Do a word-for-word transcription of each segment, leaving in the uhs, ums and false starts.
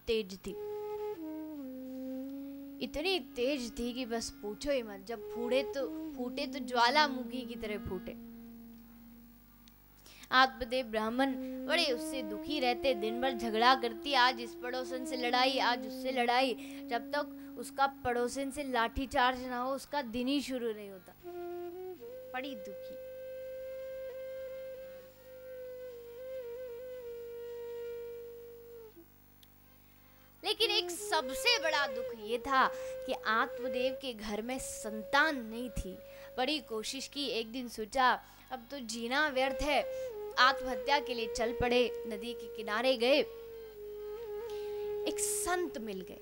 तेज थी, इतनी तेज थी कि बस पूछो ही मत। जब फूटे तो फूटे तो ज्वालामुखी की तरह फूटे। आत्मदेव ब्राह्मण बड़े उससे दुखी रहते, दिन भर झगड़ा करती, आज इस पड़ोसन से लड़ाई, आज उससे लड़ाई। जब तक उसका पड़ोसन से लाठी चार्ज ना हो उसका दिन ही शुरू नहीं होता। बड़ी दुखी। लेकिन एक सबसे बड़ा दुख ये था कि आत्मदेव के घर में संतान नहीं थी। बड़ी कोशिश की, एक दिन सोचा अब तो जीना व्यर्थ है, आत्महत्या के लिए चल पड़े। नदी के किनारे गए, एक संत मिल गए।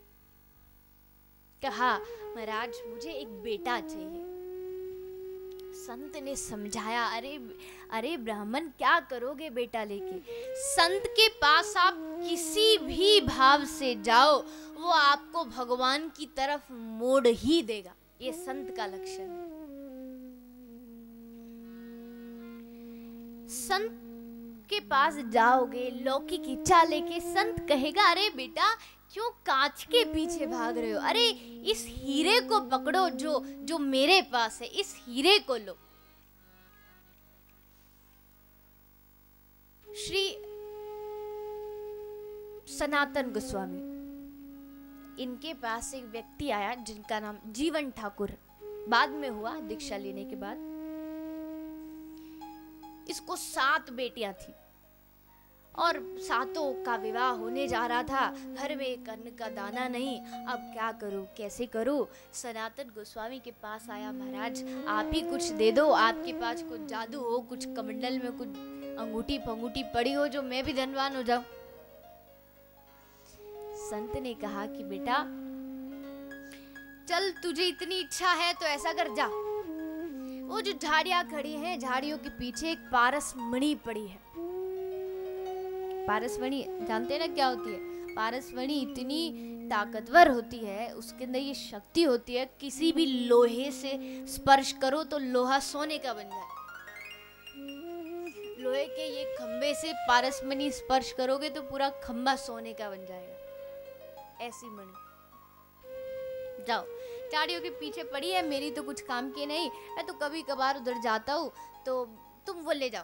कहा महाराज मुझे एक बेटा चाहिए। संत ने समझाया, अरे अरे ब्राह्मण क्या करोगे बेटा लेके? संत के पास आप किसी भी भाव से जाओ वो आपको भगवान की तरफ मोड़ ही देगा। ये संत का लक्षण है। संत के पास जाओगे लौकिक इच्छा लेके, संत कहेगा अरे बेटा क्यों कांच के पीछे भाग रहे हो? अरे इस हीरे को पकड़ो जो जो मेरे पास है, इस हीरे को लो। श्री सनातन गोस्वामी, इनके पास एक व्यक्ति आया जिनका नाम जीवन ठाकुर बाद में हुआ दीक्षा लेने के बाद। इसको सात बेटियां थी और सातों का विवाह होने जा रहा था। घर में एक अन्न का दाना नहीं, अब क्या करूं, कैसे करूं? सनातन गोस्वामी के पास आया, महाराज आप ही कुछ दे दो, आपके पास कुछ जादू हो, कुछ कमंडल में कुछ अंगूठी पंगूठी पड़ी हो जो मैं भी धनवान हो जाऊं। संत ने कहा कि बेटा चल तुझे इतनी इच्छा है तो ऐसा कर, जा वो जो झाड़ियां खड़ी हैं, झाड़ियों के पीछे एक पारस मणि पड़ी है। पारसमणि जानते ना क्या होती है? पारसमणि इतनी ताकतवर होती है, उसके अंदर ये शक्ति होती है, किसी भी लोहे से स्पर्श करो तो लोहा सोने का बन जाए। लोहे के ये खंबे से पारसमणि स्पर्श करोगे तो पूरा खंबा सोने का बन जाएगा। ऐसी मणि जाओ, झाड़ियों के पीछे पड़ी है, मेरी तो कुछ काम की नहीं, मैं तो कभी कभार उधर जाता हूँ, तो तुम वो ले जाओ।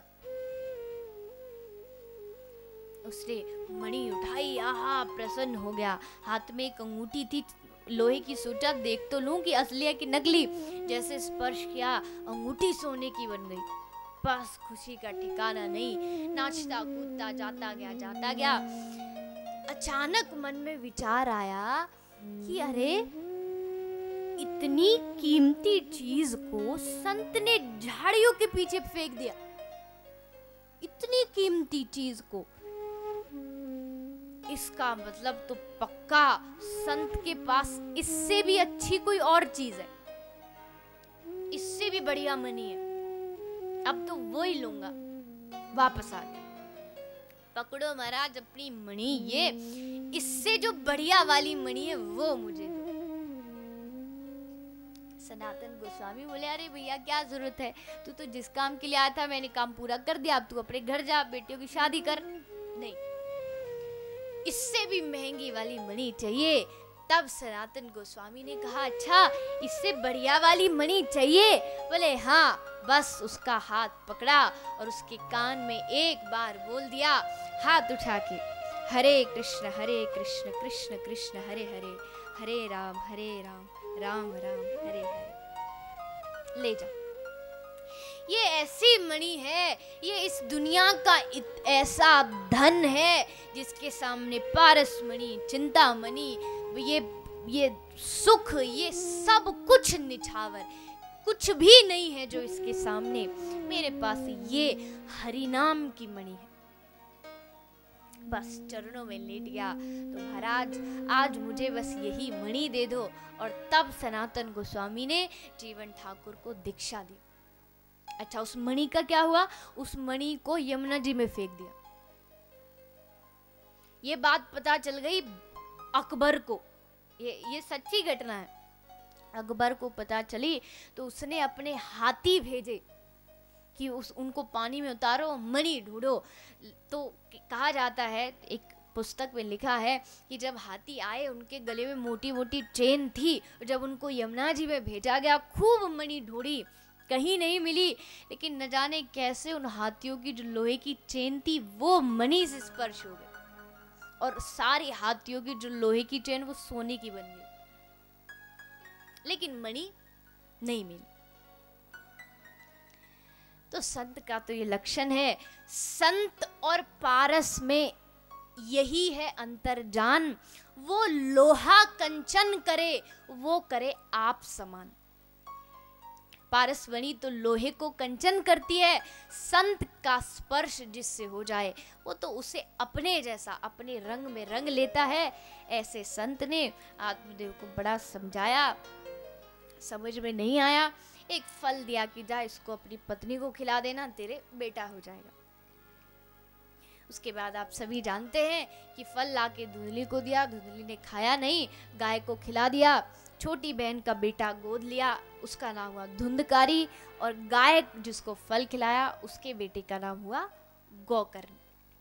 उसने मणि उठाई, आहा प्रसन्न हो गया। हाथ में एक अंगूठी थी लोहे की, सोचा देख तो लूं कि असली है कि नकली। जैसे स्पर्श किया अंगूठी सोने की बन गई। बस खुशी का ठिकाना नहीं, नाचता कूदता जाता गया जाता गया। अचानक मन में विचार आया कि अरे इतनी कीमती चीज को संत ने झाड़ियों के पीछे फेंक दिया। इतनी कीमती चीज को, इसका मतलब तो पक्का संत के पास इससे भी अच्छी कोई और चीज है, इससे भी बढ़िया मणि है, अब तो वो ही लूंगा। वापस आ गया, पकड़ो महाराज अपनी मणि, ये इससे जो बढ़िया वाली मणि है वो मुझे दो। सनातन गोस्वामी बोले अरे भैया क्या जरूरत है, तू तो जिस काम के लिए आया था मैंने काम पूरा कर दिया, अब तू अपने घर जा, बेटियों की शादी कर। नहीं, इससे भी महंगी वाली मणि चाहिए। तब सनातन गोस्वामी ने कहा अच्छा इससे बढ़िया वाली मणि चाहिए? बोले हाँ। बस उसका हाथ पकड़ा और उसके कान में एक बार बोल दिया हाथ उठा के, हरे कृष्ण हरे कृष्ण कृष्ण कृष्ण हरे हरे, हरे राम हरे राम राम राम हरे हरे। ले जाओ। ये ऐसी मणि है, ये इस दुनिया का ऐसा धन है जिसके सामने पारस मणि, चिंता मणि, ये ये सुख, ये सब कुछ निछावर, कुछ भी नहीं है जो इसके सामने। मेरे पास ये हरिनाम की मणि है। बस चरणों में लेट गया, तो महाराज आज मुझे बस यही मणि दे दो। और तब सनातन गोस्वामी ने जीवन ठाकुर को दीक्षा दी। अच्छा उस मणि का क्या हुआ? उस मणि को यमुना जी में फेंक दिया। ये बात पता चल गई अकबर को, ये ये सच्ची घटना है। अकबर को पता चली तो उसने अपने हाथी भेजे कि उस उनको पानी में उतारो, मणि ढूंढो। तो कहा जाता है, एक पुस्तक में लिखा है कि जब हाथी आए उनके गले में मोटी मोटी चेन थी, जब उनको यमुना जी में भेजा गया, खूब मणि ढूंढी, कहीं नहीं मिली, लेकिन न जाने कैसे उन हाथियों की जो लोहे की चेन थी वो मणि से स्पर्श हो गई और सारी हाथियों की जो लोहे की चेन वो सोने की बन गई, लेकिन मणि नहीं मिली। तो संत का तो ये लक्षण है, संत और पारस में यही है अंतर्जान। वो लोहा कंचन करे, वो करे आप समान। पारसवणी तो लोहे को कंचन करती है, संत का स्पर्श जिससे हो जाए वो तो उसे अपने जैसा, अपने रंग में रंग लेता है। ऐसे संत ने आत्मदेव को बड़ा समझाया, समझ में नहीं आया, एक फल दिया कि जा इसको अपनी पत्नी को खिला देना, तेरे बेटा हो जाएगा। उसके बाद आप सभी जानते हैं कि फल लाके धुंधली को दिया, धुंधली ने खाया नहीं, गाय को खिला दिया, छोटी बहन का बेटा गोद लिया, उसका नाम हुआ धुंधकारी, और गाय जिसको फल खिलाया उसके बेटे का नाम हुआ गोकर्ण।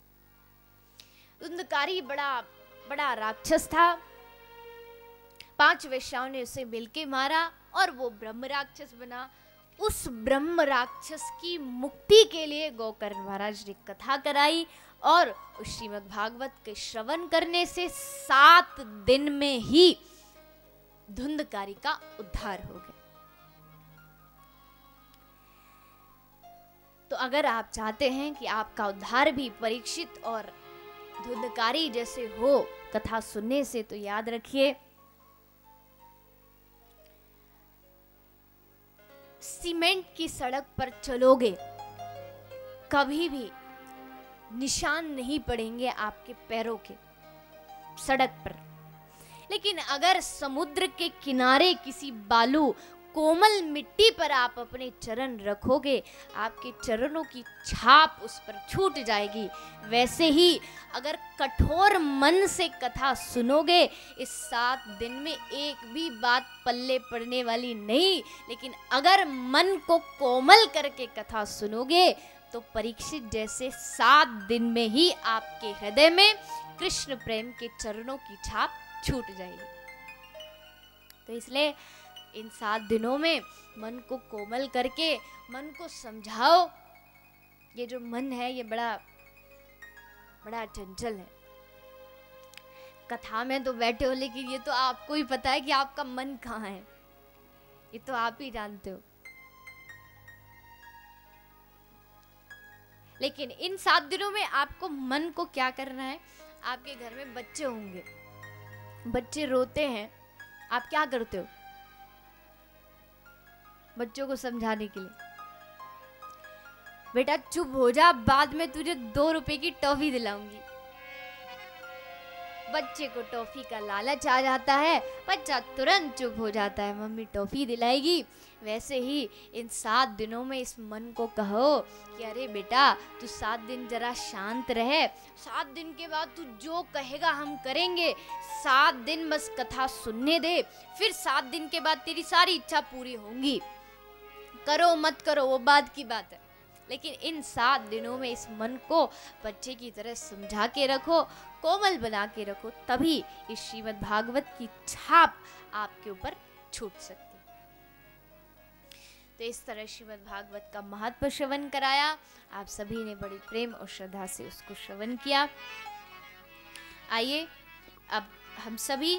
धुंधकारी बड़ा बड़ा राक्षस था, पांच वेश्याओं ने उसे मिलके मारा और वो ब्रह्म राक्षस बना। उस ब्रह्म राक्षस की मुक्ति के लिए गोकर्ण महाराज ने कथा कराई और उस श्रीमद् भागवत के श्रवण करने से सात दिन में ही धुंधकारी का उद्धार हो गया। तो अगर आप चाहते हैं कि आपका उद्धार भी परीक्षित और धुंधकारी जैसे हो कथा सुनने से, तो याद रखिए सीमेंट की सड़क पर चलोगे कभी भी निशान नहीं पड़ेंगे आपके पैरों के सड़क पर, लेकिन अगर समुद्र के किनारे किसी बालू कोमल मिट्टी पर आप अपने चरण रखोगे, आपके चरणों की छाप उस पर छूट जाएगी। वैसे ही अगर कठोर मन से कथा सुनोगे, इस सात दिन में एक भी बात पल्ले पड़ने वाली नहीं, लेकिन अगर मन को कोमल करके कथा सुनोगे तो परीक्षित जैसे सात दिन में ही आपके हृदय में कृष्ण प्रेम के चरणों की छाप छूट जाएगी। तो इसलिए इन सात दिनों में मन को कोमल करके मन को समझाओ। ये जो मन है ये बड़ा बड़ा चंचल है। कथा में तो बैठे हो, लेकिन ये तो आपको ही पता है कि आपका मन कहाँ है, ये तो आप ही जानते हो। लेकिन इन सात दिनों में आपको मन को क्या करना है। आपके घर में बच्चे होंगे, बच्चे रोते हैं, आप क्या करते हो बच्चों को समझाने के लिए? बेटा चुप हो जा, बाद में तुझे दो रुपए की टॉफी दिलाऊंगी। बच्चे को टॉफी का लालच आ जाता है, बच्चा तुरंत चुप हो जाता है, मम्मी टॉफी दिलाएगी। वैसे ही इन सात दिनों में इस मन को कहो कि अरे बेटा तू सात दिन जरा शांत रहे, सात दिन के बाद तू जो कहेगा हम करेंगे, सात दिन बस कथा सुनने दे, फिर सात दिन के बाद तेरी सारी इच्छा पूरी होंगी। करो मत करो वो बात की बात है, लेकिन इन सात दिनों में इस मन को बच्चे की तरह समझा के रखो, कोमल बना के रखो, तभी इस श्रीमद् भागवत की छाप आपके ऊपर छूट सकती है। तो इस तरह श्रीमद् भागवत का महत्व श्रवण कराया, आप सभी ने बड़ी प्रेम और श्रद्धा से उसको श्रवण किया। आइए अब हम सभी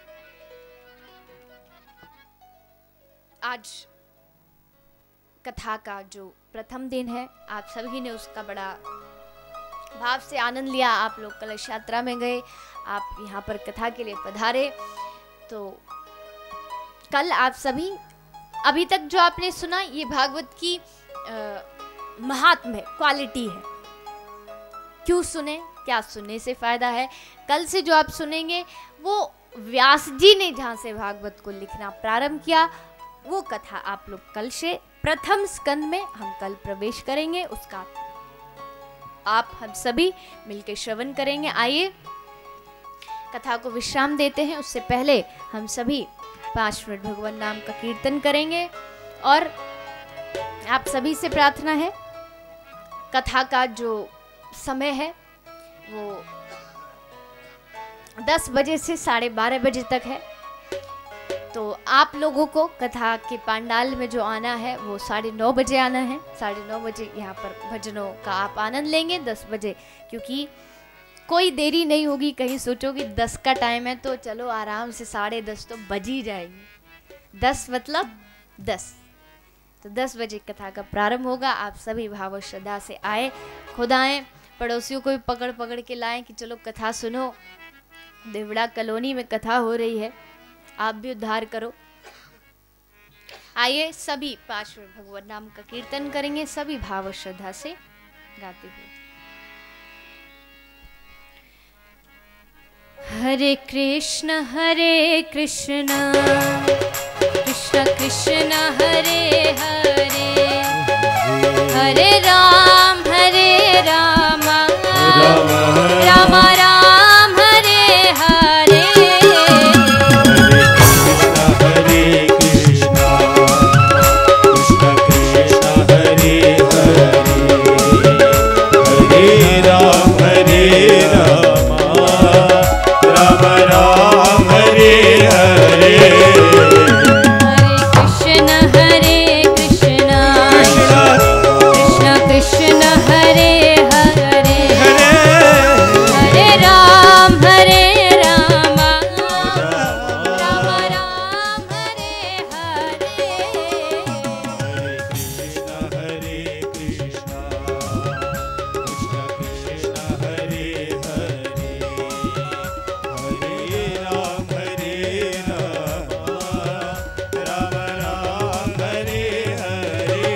आज कथा का जो प्रथम दिन है, आप सभी ने उसका बड़ा भाव से आनंद लिया। आप लोग कलश यात्रा में गए, आप यहाँ पर कथा के लिए पधारे। तो कल आप सभी, अभी तक जो आपने सुना, ये भागवत की महात्म है, क्वालिटी है। क्यों सुने, क्या सुनने से फायदा है? कल से जो आप सुनेंगे वो व्यास जी ने जहाँ से भागवत को लिखना प्रारंभ किया, वो कथा आप लोग कल से प्रथम स्कंद में हम कल प्रवेश करेंगे, उसका आप हम सभी मिलकर श्रवण करेंगे। आइए कथा को विश्राम देते हैं, उससे पहले हम सभी पांच मिनट भगवान नाम का कीर्तन करेंगे। और आप सभी से प्रार्थना है, कथा का जो समय है वो दस बजे से साढ़े बारह बजे तक है। तो आप लोगों को कथा के पंडाल में जो आना है वो साढ़े नौ बजे आना है। साढ़े नौ बजे यहाँ पर भजनों का आप आनंद लेंगे। दस बजे क्योंकि कोई देरी नहीं होगी, कहीं सोचोगे दस का टाइम है तो चलो आराम से साढ़े दस तो बज ही जाएंगे। दस मतलब दस, तो दस बजे कथा का प्रारंभ होगा। आप सभी भाव और श्रद्धा से आए, खुद आए, पड़ोसियों को भी पकड़ पकड़ के लाएं कि चलो कथा सुनो। देवड़ा कॉलोनी में कथा हो रही है, आप भी उद्धार करो। आइए सभी पांच मिनट भगवान नाम का कीर्तन करेंगे, सभी भाव और श्रद्धा से गाते हुए। हरे कृष्ण हरे कृष्ण कृष्ण कृष्ण हरे हरे, हरे राम हरे राम राम राम हरे हरे। हरे कृष्ण कृष्ण कृष्ण हरे हरे, हरे राम हरे राम राम राम हरे हरे। हरे कृष्ण हरे कृष्ण कृष्ण कृष्ण हरे हरे, हरे राम हरे राम राम राम हरे हरे। हरे कृष्ण हरे कृष्ण कृष्ण कृष्ण हरे हरे, हरे राम हरे राम राम राम हरे हरे।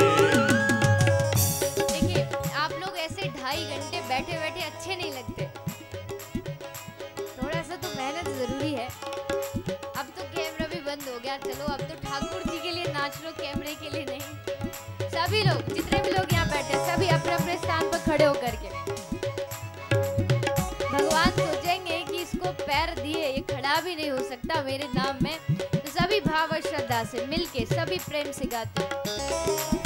देखिए आप लोग ऐसे ढाई घंटे बैठे बैठे अच्छे नहीं लगते, थोड़ा सा तो मेहनत जरूरी है। अब तो कैमरा भी बंद हो गया, चलो अब तो ठाकुर जी के लिए नाच लो, कैमरे के लिए नहीं। सभी लोग जितने भी लोग यहाँ बैठे हैं सभी अपने अपने स्थान पर खड़े होकर के, भगवान सोचेंगे कि इसको पैर दिए ये खड़ा भी नहीं हो सकता मेरे नाम में। तो सभी भाव और श्रद्धा से मिलके सभी प्रेम से गाते हैं।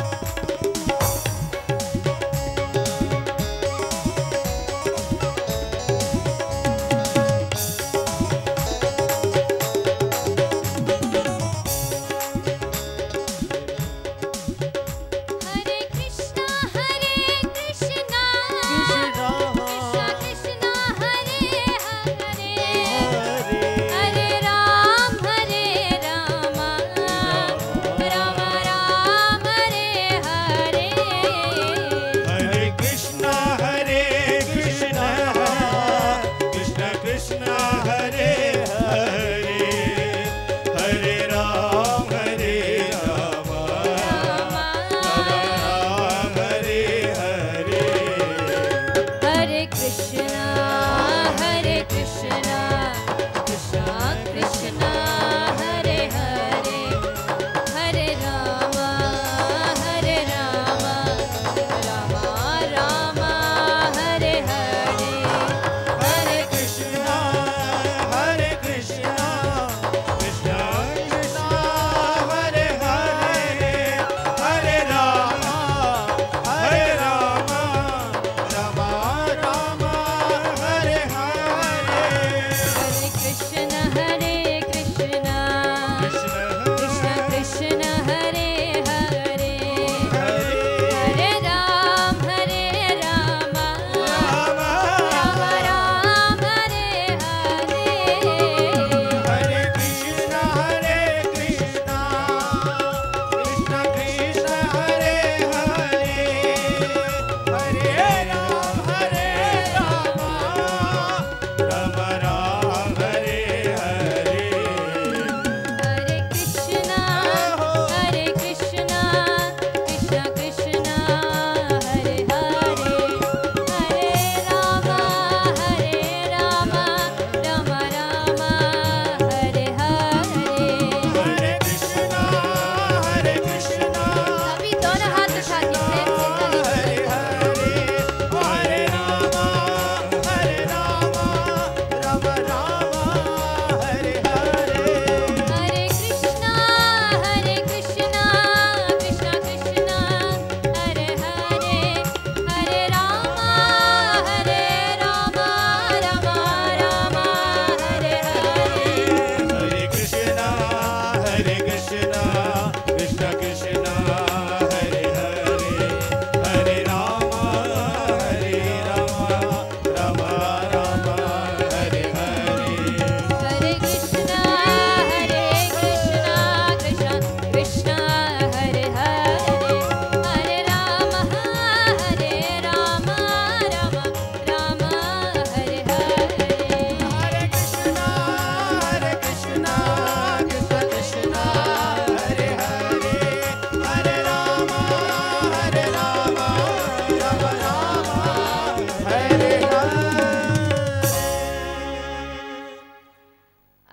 हरे कृष्णा हरे कृष्णा कृष्णा कृष्णा हरे हरे, हरे राम हरे राम राम राम हरे हरे।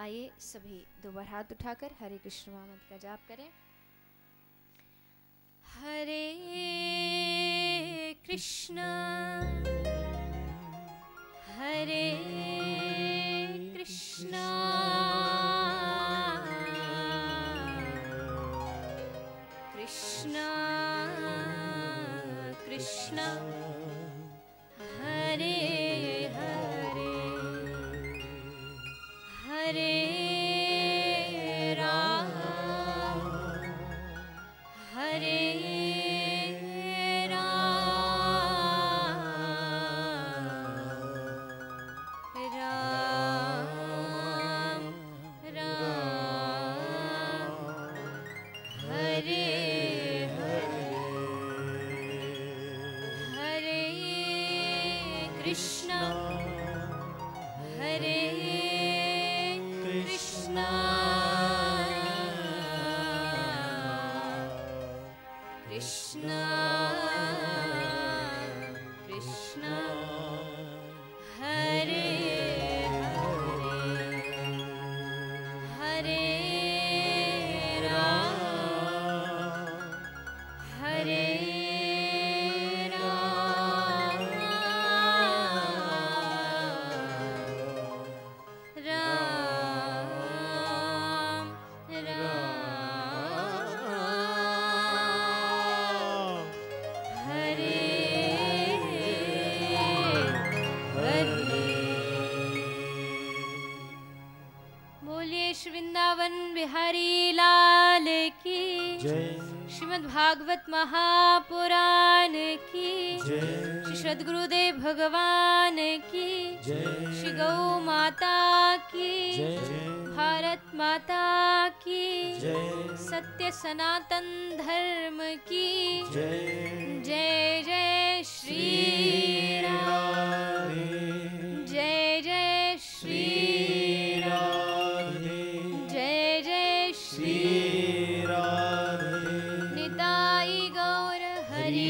आइए सभी दो बार हाथ उठाकर हरे कृष्ण महामंत्र का जाप करें। हरे कृष्ण हरे कृष्ण कृष्ण कृष्ण हरे हरे हरे राम हरे कृष्ण हरे कृष्ण कृष्ण कृष्ण हरे हरे हरे राम हरे वृंदावन बिहारी लाल की जय। श्रीमद् भागवत महापुराण की जय। श्री सद्गुरुदेव भगवान की जय। श्री गौ माता की जय। भारत माता की जय। सत्य सनातन धर्म की जय। जय जय श्री राम जय जय श्री निताई गौर हरि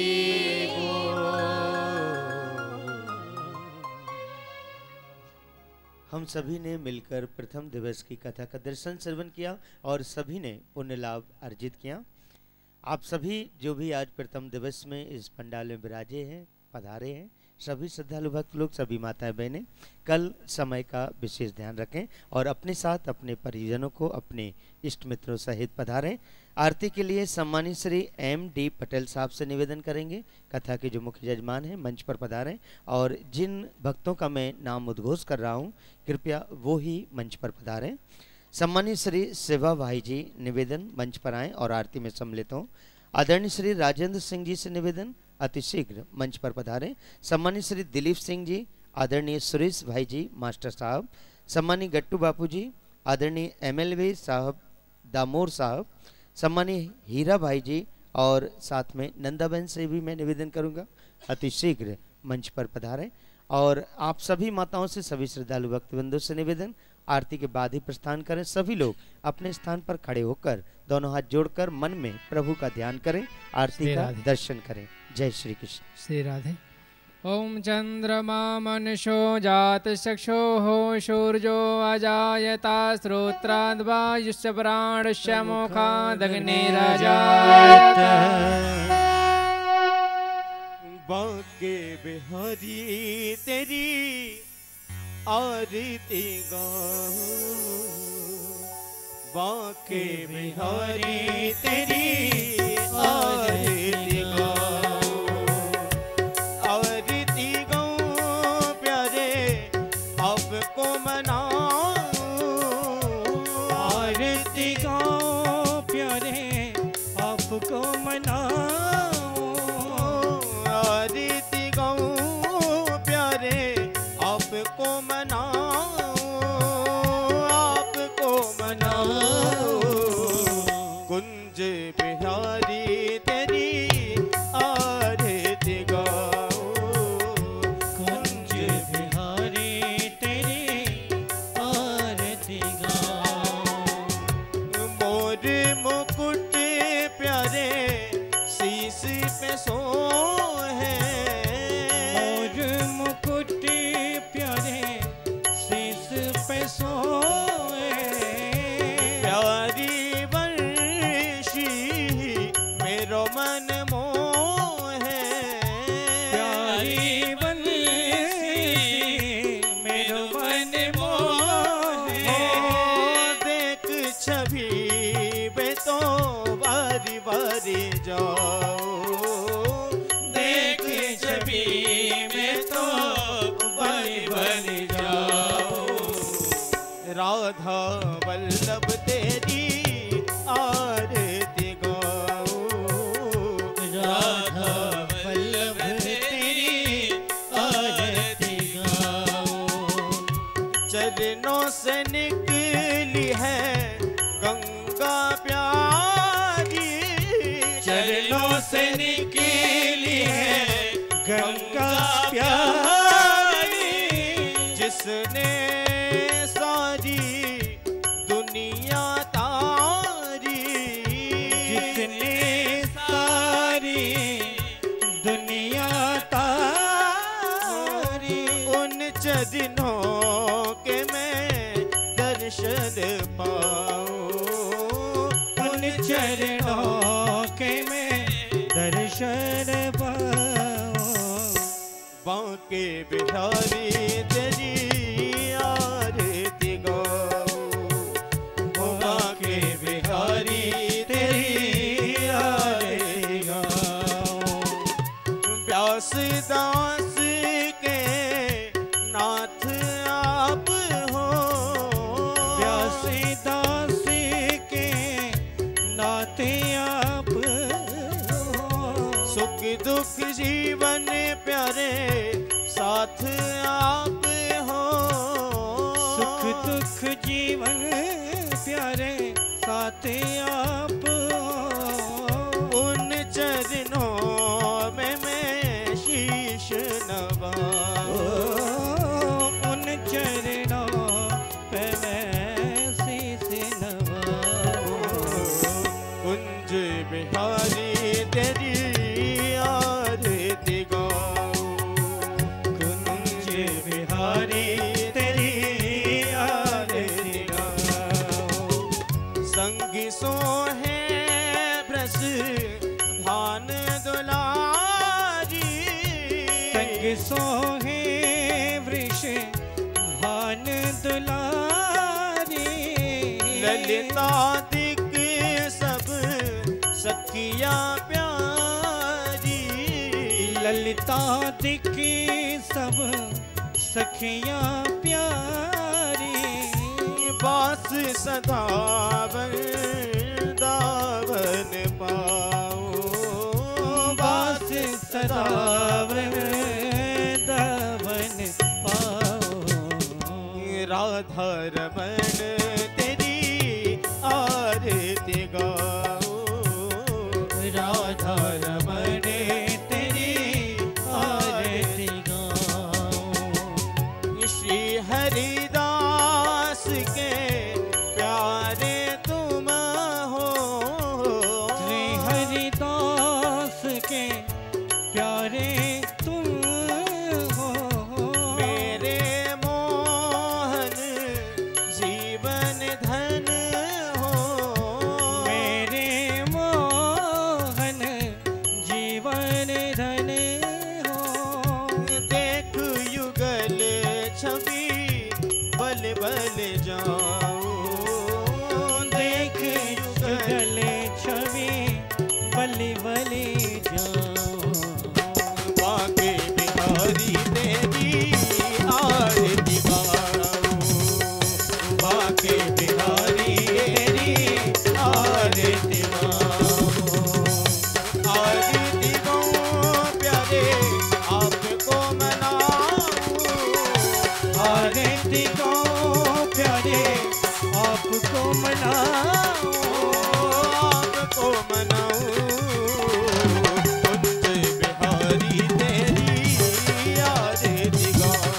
हम सभी ने मिलकर प्रथम दिवस की कथा का दर्शन श्रवण किया और सभी ने पुण्य लाभ अर्जित किया। आप सभी जो भी आज प्रथम दिवस में इस पंडाल में विराजे हैं, पधारे हैं, सभी श्रद्धालु भक्त लोग, सभी माताएं बहनें, कल समय का विशेष ध्यान रखें और अपने साथ अपने परिजनों को अपने इष्ट मित्रों सहित पधारें। आरती के लिए सम्मानित श्री एम डी पटेल साहब से निवेदन करेंगे, कथा के जो मुख्य यजमान हैं मंच पर पधारें और जिन भक्तों का मैं नाम उद्घोष कर रहा हूं कृपया वो ही मंच पर पधारें। सम्मानित श्री शिवा भाई जी निवेदन मंच पर आएँ और आरती में सम्मिलित हों। आदरणीय श्री राजेंद्र सिंह जी से निवेदन अतिशीघ्र मंच पर पधारें। सम्मानित श्री दिलीप सिंह जी, आदरणीय सुरेश भाई जी मास्टर साहब, सम्मानित गट्टू बापू जी, आदरणीय एमएलवी साहब दामोर साहब, सम्मानित हीरा भाई जी और साथ में नंदाबेन से भी मैं निवेदन करूंगा अतिशीघ्र मंच पर पधारें। और आप सभी माताओं से, सभी श्रद्धालु भक्तबंधुओं से निवेदन, आरती के बाद ही प्रस्थान करें। सभी लोग अपने स्थान पर खड़े होकर दोनों हाथ जोड़कर मन में प्रभु का ध्यान करें, आरती का दर्शन करें। जय श्री कृष्ण। श्री राधे। ओम चंद्रमा मनुष्यो जात चक्षुः सूर्यो अजायता श्रोत्राद्वायुष्य प्राणस्य मुखादग्निरजायत। बांके बिहारी तेरी आरती गाऊं, बांके बिहारी तेरी आरती गाऊं, आरती गाऊं प्यारे आपको मनाऊं, आरती गाऊं प्यारे आपको मनाऊं, आरती गाऊं प्यारे आपको मनाऊं, आपको मनाऊं, कुंज बिहारी तेरी आरती गाऊं, कुंज बिहारी तेरी आरती गाऊं, मोर मुकुट प्यारे शीश पे सोहे, मोर मुकुट प्यारे शीश पे सोहे, जाओ, देख छवि में तो बलि बलि जाओ। राधा वल्लभ तेरी आरती गाओ, राधा वल्लभ तेरी आरती गाओ। चरणों से निकली है गंगा प्यारी, चरणों से निकली है गंगा प्यारी। जिसने सारी दुनिया तारी, जिसने सारी दुनिया तारी। उन चरणों के मैं दर्शन पाऊं, उन चरणों के मैं दर्शन पाऊं। बांके बिहारी तेरी आरती गाओ, बांके बिहारी तेरी आरती गाओ। व्यास दास के नाथ आप हो, व्यास दास के नाथ आप हो। सुख दुख जीवन प्यारे साथ आप हो, सुख दुख जीवन प्यारे साथ आप हो। उन चरणों में मैं शीश नवाऊं, उन चरणों पे मैं शीश नवाऊं। कुंज बिहारी तेरी आरती गाओ, कुंज बिहारी तेरी आरती गाओ। संगी सोहे ब्रज भान दुलारी, संग सोहे वृष भान दुलारी। ललिता दिक सब सखिया प्यारी, ललिता दिक सब सखिया प्यारी। बास सदा वृंदावन पाओ, बास सदा वृंदावन पाओ। राधा रमण तेरी आरती गाओ, राधा रमण तेरी आरती गाओ। श्री हरिदास के प्यारे तुम हो, श्री हरिदास के प्यारे तुम हो। मेरे मोहन जीवन धन हो, मेरे मोहन जीवन धन हो। देख युगल छवि बल बल जाओ, देख युगल छवि बल बल जाओ। बांके बिहारी तेरी आरती गाओ, बांके बिहारी तेरी आरती गाओ। आरती गाओ प्यारे आपको मनाऊं, आरती गाओ प्यारे आपको मनाऊं, आपको मनाऊं। कुंज बिहारी तेरी आरती गाओ,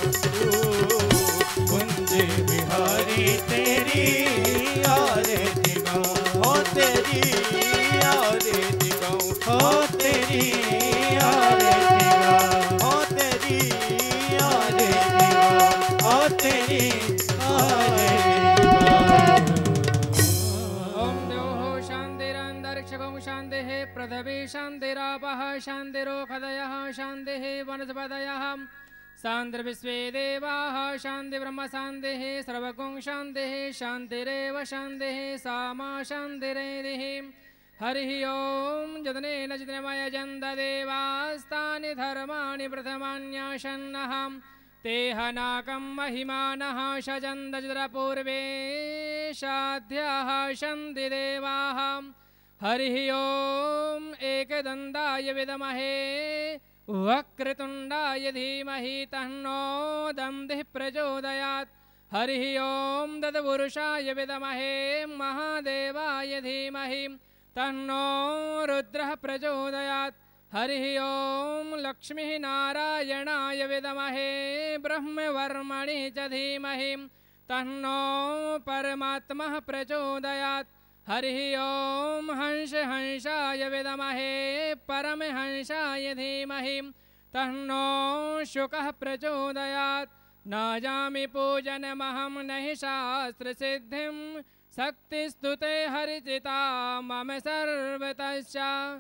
कुंज बिहारी तेरी आरती गाओ। हो तेरी आरती गाओ, हो तेरी आरती गाओ, हो तेरी आरती गाओ, हो तेरी आरती गाओ। ओम द्योः शान्तिरन्तरिक्षं शान्तिः पृथिवी शान्तिरापः शान्तिरोषधयः शान्तिः वनस्पतयः शान्तिर्विश्वे देवाः शान्ति ब्रह्म शान्तिः सर्वगुं शान्तिः शान्तिरेव शान्तिः सा मा शान्तिरेधिः हरिः ओं जतनेन चित्रमयजन्त देवास्तानि धर्माणि प्रथमान्याशन्नः ते हनाकं महिमानः शजन्त चित्रपूर्वेशाध्याः शन्ति देवाः हरिः ओं एकदन्ताय विद्महे वक्रतुण्डाय धीमहि तन्नो दन्तिः प्रचोदयात् हरिः ओं तत्पुरुषाय विद्महे महादेवाय धीमहि तन्नो रुद्रः प्रचोदयात् हरिः ओं लक्ष्मीः नारायणाय विद्महे ब्रह्मवर्मणि च धीमहि तन्नो परमात्मा प्रचोदयात् हरिः ओं हंस हंसाय विद्महे परमहंसाय धीमहि तन्नो शुकः प्रचोदयात् न जामि पूजनमहं नहि शास्त्रसिद्धिं शक्तिस्तुते हरिचिता मम सर्वतश्च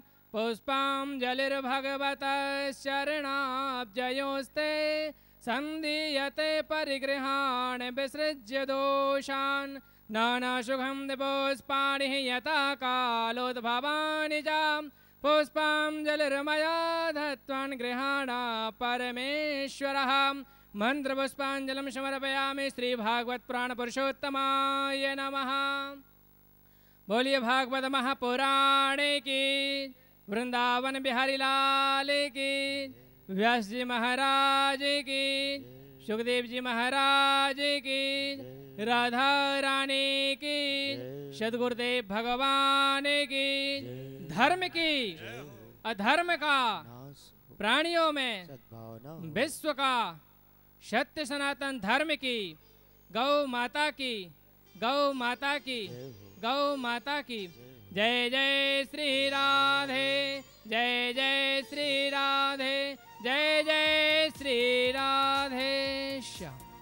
पुष्पाञ्जलिर्भगवतश्चरणाब्जयोस्ते सन्दीयते परिगृहाण विसृज्य दोषान् नानाशुभं पुष्पाणि यथा कालोद्भवानि च पुष्पाञ्जलिर्मया धत्वान् गृहाण परमेश्वरः मंत्रपुष्पाञ्जलिं समर्पयामि श्री भागवत पुराण पुरुषोत्तमाय नमः। बोलिए भागवत महापुराणे की, वृंदावन बिहारी लाल की, व्यास जी महाराज की, सुखदेव जी महाराज की, राधा रानी की, सदगुरुदेव भगवान की, धर्म की अधर्म का प्राणियों में विश्व का सत्य सनातन धर्म की, गौ माता की, गौ माता की, गौ माता की। जय जय श्री राधे, जय जय श्री राधे, जय जय श्री राधे श्याम।